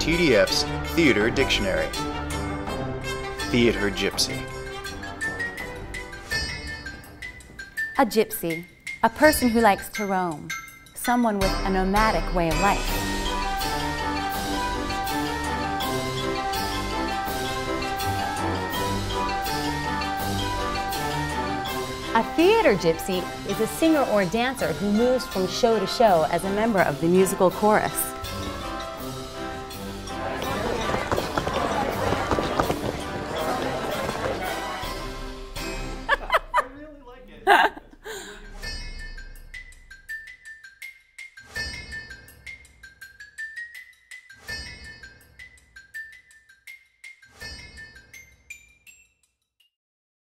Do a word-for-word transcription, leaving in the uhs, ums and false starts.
T D F's Theatre Dictionary. Theatre Gypsy. A gypsy, a person who likes to roam, someone with a nomadic way of life. A theater gypsy is a singer or dancer who moves from show to show as a member of the musical chorus. I really like it.